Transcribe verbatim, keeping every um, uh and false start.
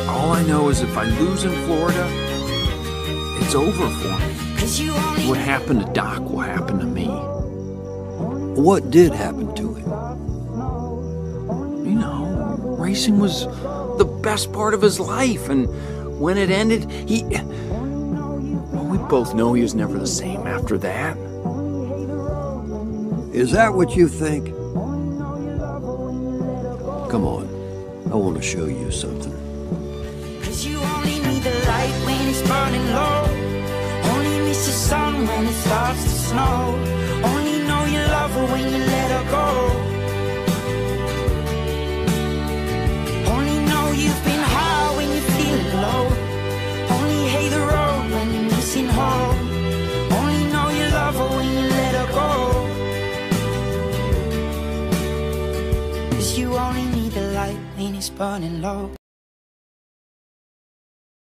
All I know is if I lose in Florida, it's over for me. What happened to Doc will happen to me. What did happen to him? You know, racing was the best part of his life, and when it ended, he... Well, we both know he was never the same after that. Is that what you think? Come on, I want to show you something. Cause you only need the light when it's burning low. Only miss the sun when it starts to snow. Only know you love her when you let her go. Only know you've been high when you're feeling low. Only hate the road when you're missing home. Only know you love her when you let her go. Cause you only need the light when it's burning low.